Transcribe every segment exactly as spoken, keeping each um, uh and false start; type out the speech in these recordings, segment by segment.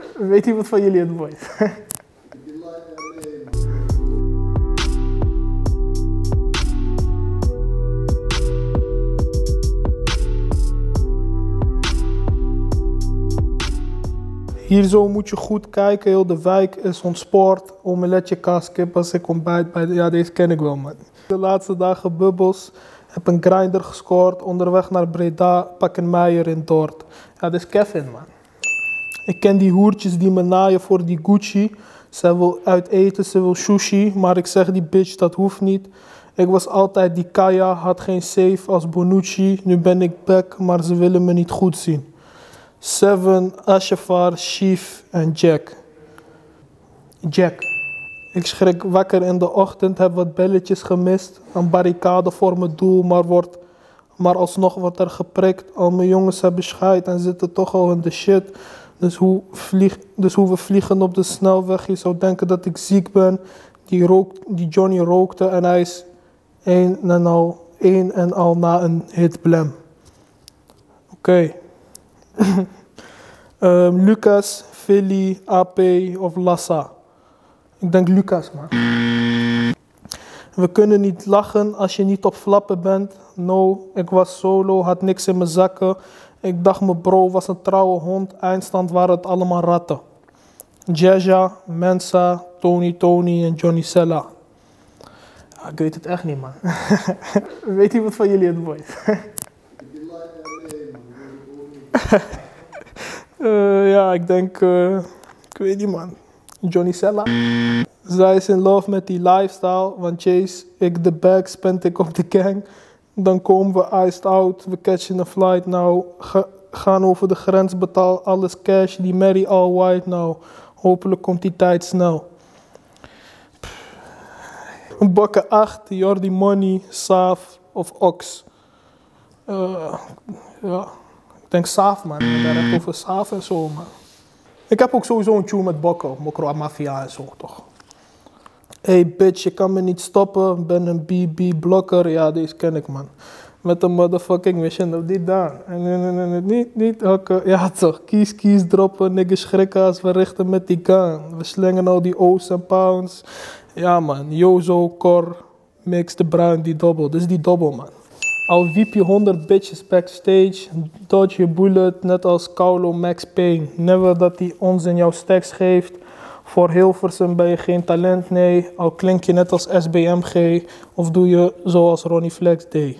Weet iemand van jullie het, boys? Hier zo moet je goed kijken, heel de wijk is ontspoord. Omeletje, kaas, kip als ik ontbijt bij de... Ja, deze ken ik wel, man. De laatste dagen bubbels, heb een grinder gescoord, onderweg naar Breda, pak een Meijer in Dort. Ja, dit is Kevin, man. Ik ken die hoertjes die me naaien voor die Gucci. Ze wil uit eten, ze wil sushi, maar ik zeg die bitch, dat hoeft niet. Ik was altijd die Kaya, had geen safe als Bonucci. Nu ben ik back, maar ze willen me niet goed zien. Seven, Ashafar, Chief en Jack. Jack. Ik schrik wakker in de ochtend, heb wat belletjes gemist. Een barricade voor mijn doel, maar, wordt, maar alsnog wordt er geprikt. Al mijn jongens hebben scheid en zitten toch al in de shit. Dus hoe, vlieg, dus hoe we vliegen op de snelweg, je zou denken dat ik ziek ben. Die, rook, die Johnny rookte en hij is één en al, één en al na een hit blam. Oké. Okay. um, Lucas, Philly, A P of Lassa. Ik denk Lucas, man. We kunnen niet lachen als je niet op flappen bent. No, ik was solo, had niks in mijn zakken. Ik dacht mijn bro was een trouwe hond. Eindstand waren het allemaal ratten. Jaja, Mensa, Tony Tony en Johnny Sella. Ja, ik weet het echt niet, man. Weet iemand van jullie het, boys? uh, ja, ik denk... Uh, ik weet niet, man. Johnny Sella. Zij is in love met die lifestyle. Want chase ik de bag, spend ik op de gang. Dan komen we iced out. We catchen een flight nou. Ga, gaan over de grens, betaal alles cash. Die Mary all white nou. Hopelijk komt die tijd snel. Een bakken acht, Jordi Money, Saaf of Ox. Uh, ja, ik denk Saaf, man. Ik ben echt over Saaf en zo, man. Ik heb ook sowieso een tune met Bokko, Mokro Mafia en zo, toch? Hey bitch, je kan me niet stoppen, ben een B B-blokker. Ja, deze ken ik, man. Met een motherfucking mission op die down. Niet, niet hakken. Ja toch, kies, kies droppen, niggas schrikken als we richten met die gun. We slengen al die O's en pounds. Ja man, Jozo, Cor, Mix de Bruin, die dobbel. Dit is die dobbel, man. Al wiep je honderd bitches backstage, dodge je bullet, net als Kaulo Max Payne. Never dat hij ons in jouw stacks geeft. Voor Hilversum ben je geen talent, nee. Al klink je net als S B M G, of doe je zoals Ronnie Flex deed.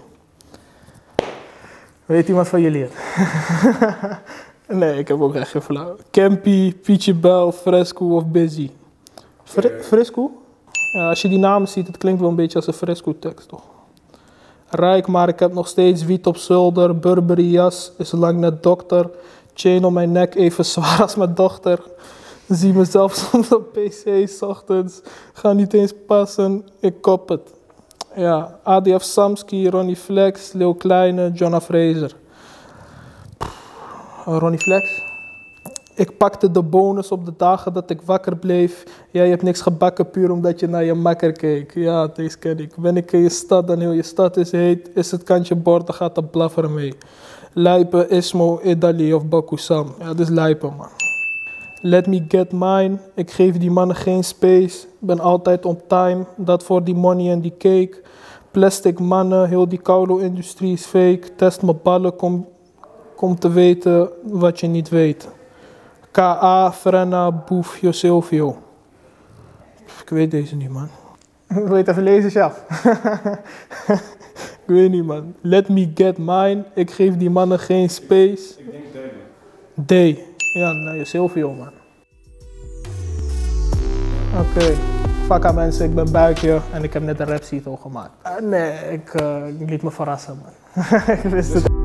Weet iemand van jullie het? Nee, ik heb ook echt geen flauw. Campy, Pietje Bel, Fresco of Busy? Fre yeah. Fresco? Ja, als je die namen ziet, het klinkt wel een beetje als een Fresco tekst, toch? Rijk, maar ik heb nog steeds wiet op zolder. Burberry jas is lang net dokter. Chain om mijn nek even zwaar als mijn dochter. Zie mezelf soms op P C 's ochtends. Ga niet eens passen, ik kop het. Ja, A D F Samski, Ronnie Flex, Leo Kleine, Jonna Fraser. Ronnie Flex. Ik pakte de bonus op de dagen dat ik wakker bleef. Jij hebt niks gebakken puur omdat je naar je makker keek. Ja, deze ken ik. Ben ik in je stad dan heel je stad is heet. Is het kantje bord, dan gaat de blaffer mee. Lijpen, Ismo, Idali of Bakusam. Ja, dit is lijpen, man. Let me get mine. Ik geef die mannen geen space. Ben altijd on time. Dat voor die money en die cake. Plastic mannen, heel die Kaulo-industrie is fake. Test mijn ballen, kom, kom te weten wat je niet weet. K A, Frenna, Boef, Josilvio. Ik weet deze niet, man. Wil je het even lezen, chef? Ik weet niet, man. Let me get mine. Ik geef die mannen geen space. Ik denk D. D. Ja, nou, Josilvio, man. Oké. Okay. Fuck aan mensen, ik ben Buikje en ik heb net een rap sheet al gemaakt. Uh, nee, ik, uh, ik liet me verrassen, man. Ik wist het.